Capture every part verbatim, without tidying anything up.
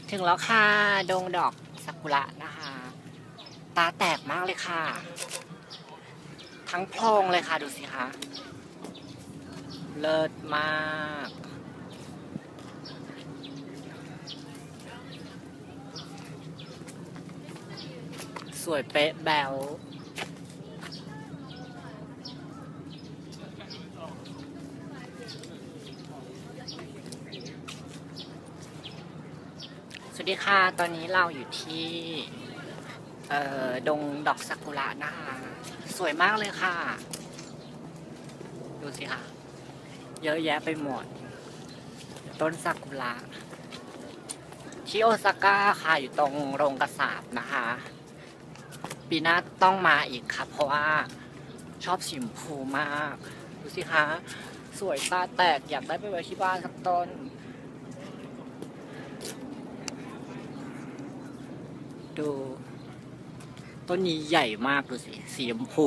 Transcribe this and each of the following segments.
ถึงแล้วค่ะดงดอกซากุระนะคะ ตาแตกมากเลยค่ะ ทั้งโพรงเลยค่ะดูสิคะ เลิศมาก สวยเป๊ะแบวสวัสดีค่ะ ตอนนี้เราอยู่ที่ เอ่อ ดงดอกซากุระนะคะ สวยมากเลยค่ะ ดูสิค่ะ เยอะแยะไปหมด ต้นซากุระที่โอซาก้าค่ะ อยู่ตรงโรงกระสาบนะคะ ปีหน้าต้องมาอีกครับ เพราะว่าชอบสีชมพูมาก ดูสิคะ สวยตาแตกอยากได้ไปไว้ที่บ้านสักต้น ดูต้นนี้ใหญ่มากดูสิสีชมพู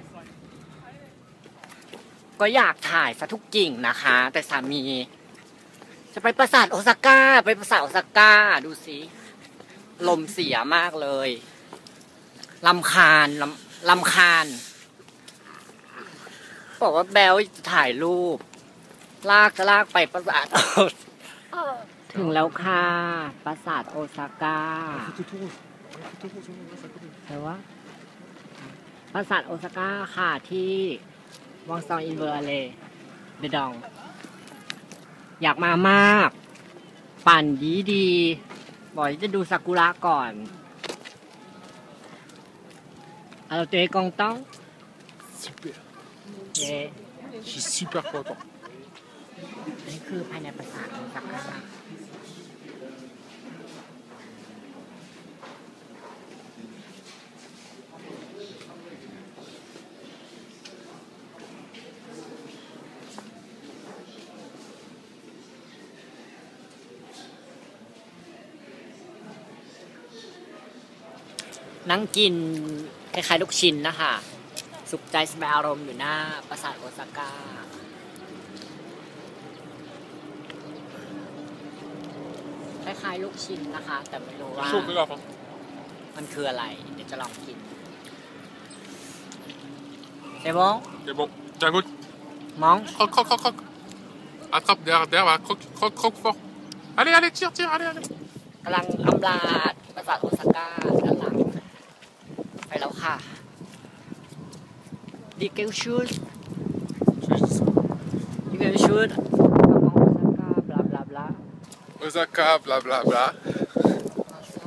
ก็อยากถ่ายซะทุกกิ่งนะคะ แต่สามี จะไปปราสาทโอซาก้า ไปปราสาทโอซาก้าดูสิลมเสียมากเลยลำคาญลำลำคาญบอกว่าแบลจะถ่ายรูป ลากจะลากไปปราสาทถึงแล้วค่ะปราสาทโอซาก้าแต่ว่าปราสาทโอซาก้าค่ะที่วังซองอินเวอร์เลเดดองอยากมามาก ปั่นดีดีบอกจะดูซากุระก่อนเอาเจ๊กองต้อง super เย้ je suis super content นี่คือภายในปราสาทโอซาก้านั่งกินคล้ายๆลูกชิ้นนะคะสุขใจสบายอารมณ์อยู่หน้าปราสาทโอซาก้าคล้ายๆลูกชิ้นนะคะแต่ไม่รู้ว่ามันคืออะไรเดี๋ยวจะลองกินเซบง c'est bon tiens goûte มอง croque croque croque croque attrape derrière derrière voilà. croque croque croque fort allez allez tire tire allez allez กำลังอำลาปราสาทโอซาก้าด้านหลังไปแล้วค่ะดิเกลชูดดิเกลชูดโอซาก้าบลาบลาบลา Osaka blablabla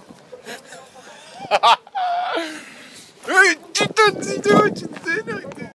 oui tu te dis tu te